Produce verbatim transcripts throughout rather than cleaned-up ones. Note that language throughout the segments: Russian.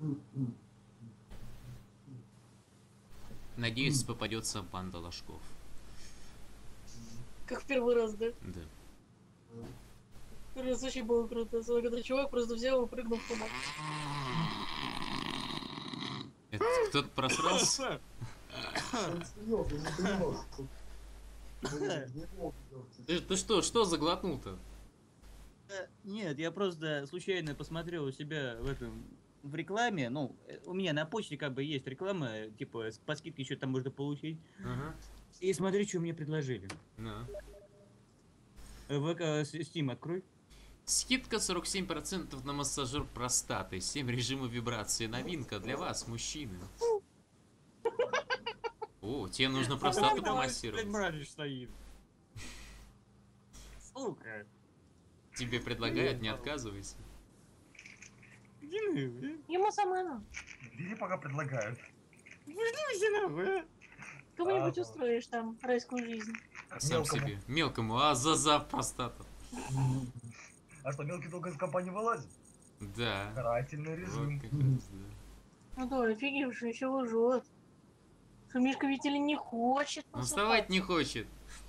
Надеюсь, попадется банда ложков. Как в первый раз, да? Да. Первый раз очень было круто. Когда чувак просто взял и прыгнул в туман. Это кто-то просрался? Ты, ты что, что заглотнул-то? Нет, я просто случайно посмотрел у себя в этом в рекламе. Ну, у меня на почте как бы есть реклама, типа по скидке еще там можно получить. Ага. И смотри, что мне предложили. На. ВК Steam открой. Скидка сорок семь процентов на массажер простаты. семь режимов вибрации. Новинка для вас, мужчины. О, тебе нужно простату помассировать. Мразь стоит. Сука. Тебе предлагают, не отказывайся. Ему самое надо. Бери, пока предлагают. Кому-нибудь устроишь там райскую жизнь. Сам Мелкому. себе. Мелкому, а за за простату. А что, мелкий долго из компании вылазит? Да. Карательный режим. Вот как раз, да. Ну да, офигевший еще лжет. Что Мишка, видите ли, не хочет. Ну вставать не хочет.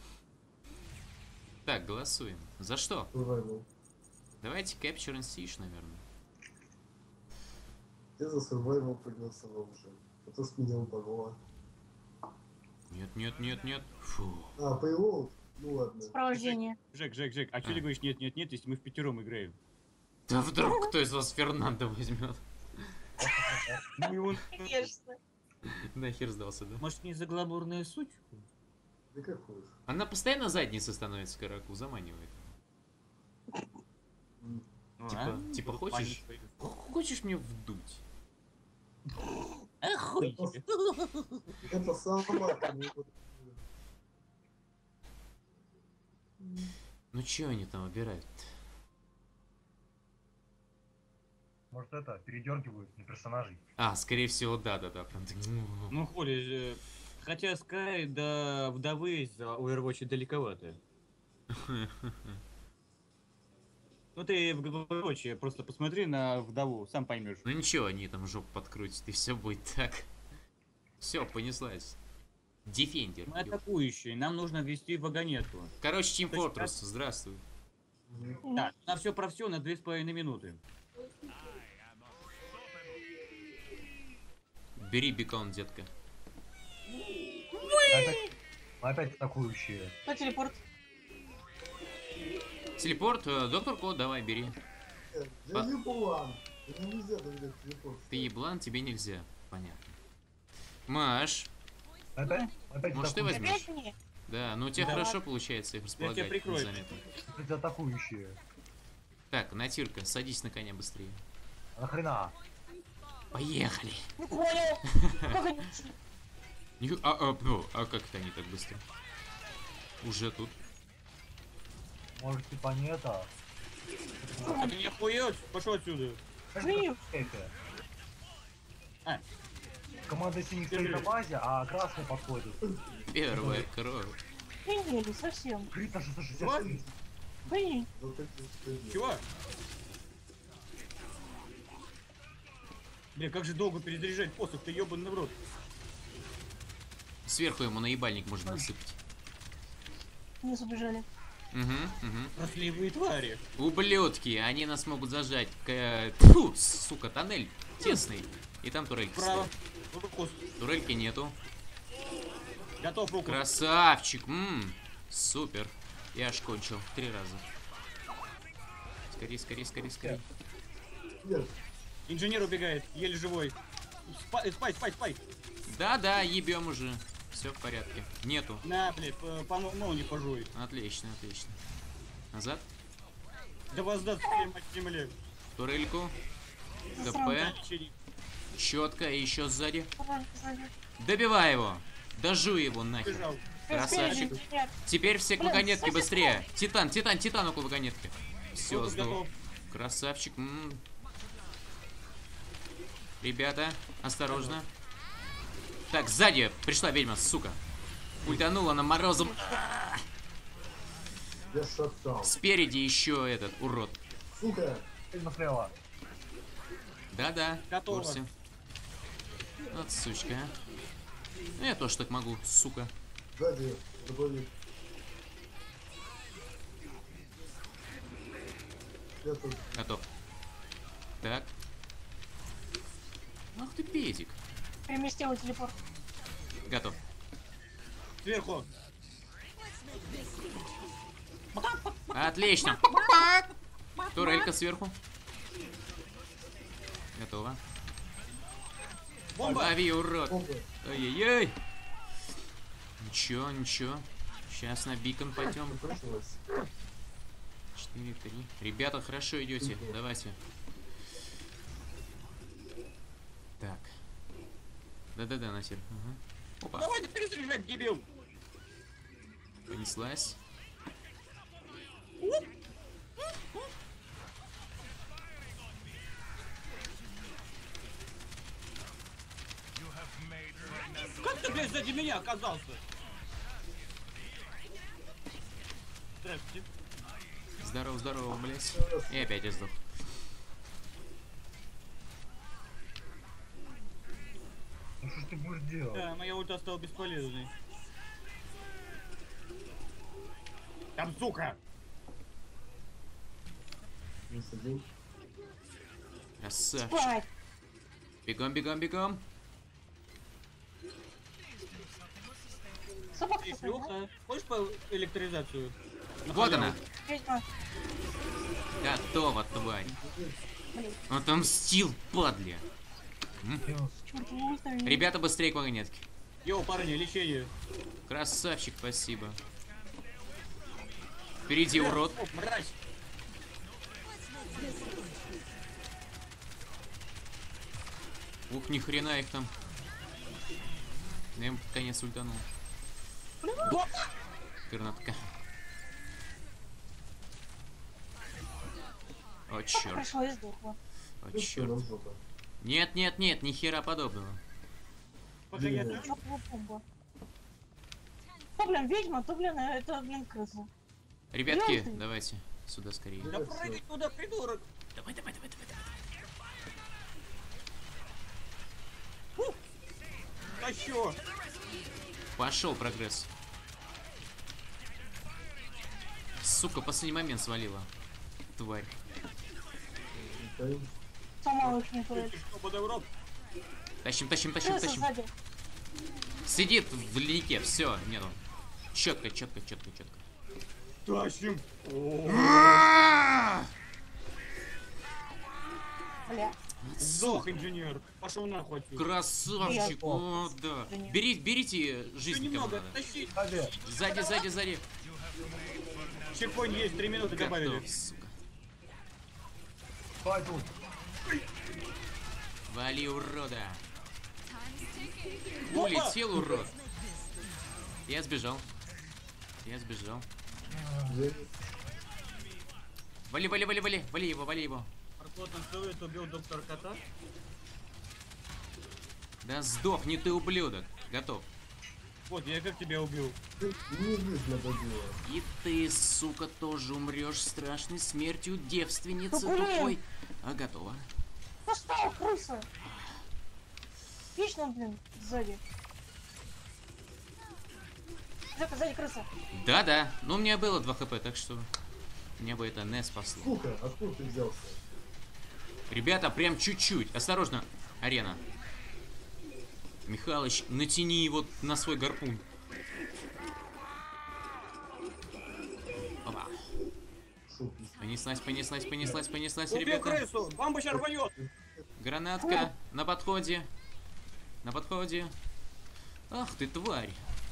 Так, голосуем. За что? Давайте Capture and Siege, наверное. Я за survival пригнался в уже. А то сменил парола. Нет, нет, нет, нет. Фу. А, payload? Ну ладно. Сопровождение. Жек, Жек, Жек, а что ты говоришь нет, нет, нет, если мы в пятером играем? Да вдруг кто из вас Фернандо возьмет? Ну и он... Конечно. Нахер сдался, да? Может, не за гламурную суть? Да как хочешь. Она постоянно задницей становится, Караку, заманивает. Типа, типа хочешь? Хочешь мне вдуть? Охуй. Это самое. Ну чё они там выбирают? Может это, передергивают на персонажей. А, скорее всего, да-да-да. Прям так. Ну, Холи, э, хотя Скай до вдовы за Overwatch далековато. Ну ты в Overwatch просто посмотри на вдову, сам поймешь. Ну ничего, они там жопу подкрутят, и все будет так. Все, понеслась. Дефендер. Мы атакующие, нам нужно ввести вагонетку. Короче, Team Fortress, здравствуй. Так, на все про все на две с половиной минуты. Бери бекон, детка. Опять, опять атакующие. Кто телепорт? Телепорт, э, доктор Кот, давай, бери. Я еблан. Мне нельзя доверять телепорт. Ты еблан, тебе нельзя. Понятно. Маш, Опять, опять может ты атакующие. возьмешь? Опять мне? Да, ну у тебя Да. хорошо получается их располагать прикрою. незаметно. Опять атакующие. Так, Натирка, садись на коня быстрее. А нахрена? Поехали. Не понял. Как они ушли? Ню- А, а, ну, а как это они так быстро? Уже тут. Может типа не это? А ты не охуел? Пошел отсюда. Жив. Это. А. Команда синих стоит на базе, а красный подходит. Первая кровь. Приняли совсем. Крита шестьсот шестьдесят шесть. Блин. Чего? Бля, как же долго перезаряжать посох, ты ебаный в рот. Сверху ему на ебальник можно насыпать. Вниз убежали. Угу, угу. Трусливые твари. Ублюдки, они нас могут зажать. К... Тьфу, сука, тоннель тесный. И там турельки Право. стоят. Руку. Турельки нету. Готов руку. Красавчик, ммм, супер. Я аж кончил три раза. Скорей, скорей, скорей, скорей. Нет. Инженер убегает, еле живой. Спай, спай, спай, спай. Да-да, ебем уже. Все в порядке. Нету. На, блядь, по, по молнии пожуй. Отлично, отлично. Назад. Да воздаст всем от земли. Турельку. Засранка. КП. Четко. И еще сзади. Сзади, сзади. Добивай его. Дожуй его нахер. Бежал. Красавчик. Спереди, нет. Теперь все к Блин, вагонетке совсем быстрее. Титан, титан, титан около вагонетки. Все, Вот сдох. готов. Красавчик. М. Ребята, осторожно. Так, сзади пришла ведьма, сука. Ультанула на морозом. Я шатал. Спереди еще этот урод. Сука. Сильно слева. Да-да, в Готово. курсе. Вот сучка, а. Ну, я тоже так могу, сука. Сзади, добавить. Я тут. Готов. Так. Ах ты педик. Переместила телепорт. Готов. Сверху. Отлично. Турелька сверху. Готово. Бомба. Лови, урод. Опа. Ой-ой-ой. Ничего, ничего. Сейчас на бикон пойдем. Пришлось. четыре три. Ребята, хорошо идете. Давайте. Так. Да-да-да, Насир. Ага. Опа. Давайте перезаряжать, дебил. Понеслась. Как ты, блядь, сзади меня оказался? Здравствуйте. Здорово, здорово, блядь. И опять я сдох. Ну что ж ты будешь делать? Да, моя ульта стала бесполезной. Там, сука! Минус один. Красавчик. Спать. Бегом, бегом, бегом. Собака Эй, такая, да? Флюха, хочешь по электризацию? На Вот халяву? она. Ведьма. Готова, тварь. Блин, Отомстил, падля. Минус. чёрт, ультра. Ребята, быстрее к вагонетке. Йоу, парни, лечение. Красавчик, спасибо. Впереди, урод. О, мразь. Ух, ни хрена их там. Я им под конец ультанул. Пернатка. О, Только черт. пришла и сдохла. О, Ну, что, черт. нам жопа. Нет, нет, нет, ни хера подобного. Пока я Блин. Чёртова бомба. То, блин, ведьма, то, блин, это, блин, крыса. Ребятки, Ёлки. давайте сюда скорее. Да прыгай туда, придурок. Давай, давай, давай, давай, давай. Тащу. Пошел прогресс. Сука, последний момент свалила. Тварь. Окей. Сама их не турель. Свобода в рот. Тащим, тащим, тащим, Крыса тащим. сзади. Сидит в лейке, все, нету. Четко, четко, четко, четко. Тащим. Бля. Сдох, инженер. Пошел нахуй отсюда. Красавчик, Я- о, да. Да нет. Бери, берите Еще жизнь кому немного. надо. Тащи. Сзади. Сзади, сзади, сзади. Чекпоинт есть, три минуты добавили. Готов, сука. Стой тут. Вали, урода. Опа! Улетел, урод. Я сбежал. Я сбежал. Где? Вали, вали, вали, вали. Вали его, вали его. Арклот танцует, убил доктора Кота. Да сдохни ты, ублюдок. Готов. Вот, я как тебя убил. Ты не видно добила. И ты, сука, тоже умрешь страшной смертью девственницы Да блин! тупой. А, готово. Поставь, крыса. Вечно, блин, сзади. Жека, сзади крыса. Да-да. Ну, у меня было два хп, так что меня бы это не спасло. Сука, откуда ты взялся? Ребята, прям чуть-чуть. Осторожно, арена. Михалыч, натяни его на свой гарпун. Опа. Сука. Понеслась, понеслась, понеслась, понеслась, Убил ребята. крысу! Бомба сейчас рванет! Гранатка на подходе. На подходе. Ах ты, тварь.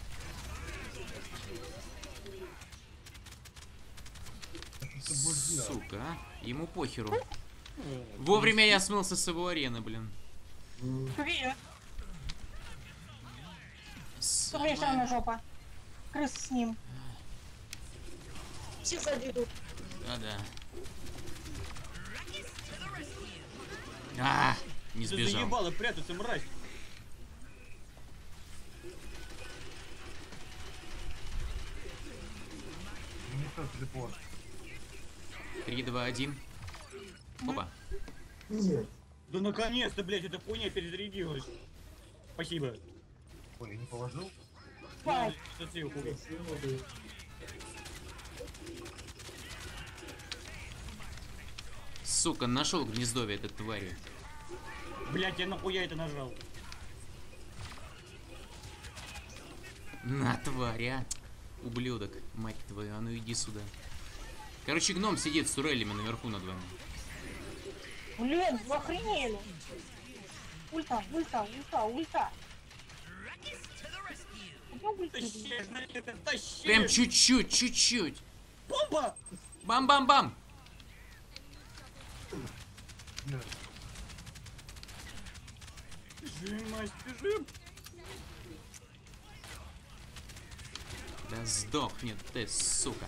Что ты будешь делать? Сука, а? Ему похеру. Вовремя я смылся с его арены, блин. М, Привет. Самое- Турель жопа. Крыса с ним. Все сзади идут. Да-да. А, не Ты сбежал. заебало прятаться, мразь! Не тот телепорт. три, два, один. Опа. Нет. Да наконец-то, блядь, эта хуйня перезарядилась. Спасибо. Ой, я не положил? Я Ай, зацепил, хуй. Красиво, блядь. Сука, нашел гнездовье этой твари. Блядь, я нахуя это нажал? На, тварь, а. Ублюдок, мать твою, а ну иди сюда. Короче, гном сидит с турелями наверху над вами. блин, вы охренели. Ульта, ульта, ульта, ульта. Куда ульта, Тащи, блин? значит, это тащи! Прям чуть-чуть, чуть-чуть. Бомба! Бам-бам-бам. Нет. Бежим, Настя, бежим! Да сдохнет ты, сука.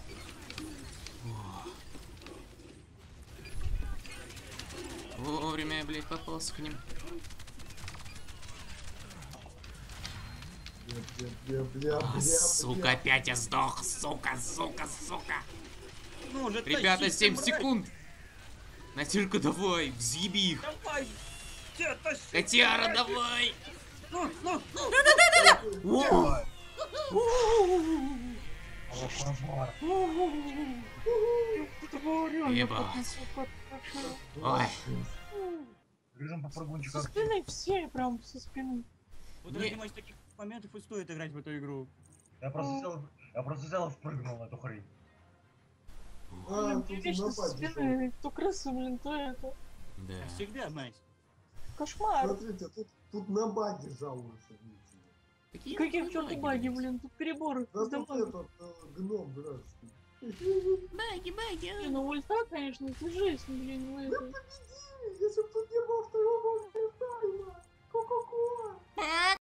О. Вовремя я, блядь, попался к ним. Бля, бля, бля, бля, А, бля, сука, бля. опять я сдох. Сука, сука, сука. Ну уже Ребята, тащи, семь мразь. секунд. Натирка, давай, взъеби их. Давай! Тебя тащи! Котяра, давай. Ну, ну, О. Аллах, Это было реально Ебать. как-то, как-то. Ой. Грызем по прыгунчику. Со спины все, прям со спины. Вот Не- ради моих таких моментов и стоит играть в эту игру. Я просто взял, я просто взял и впрыгнул на эту хрень. А, Блин, тут мне вечно со напасть спины, то крыса, блин, то это. Да. Как всегда, мать. Кошмар. Смотрите, тут, тут на баги жалуются, видите. Какие Каких черт баги, баги, блядь? блин, тут переборы. Да с тут домами. этот э, гном дурацкий. Баги, баги. Не, ну ульта, конечно, это жесть, блин, ну это. Победили, если бы тут не было второго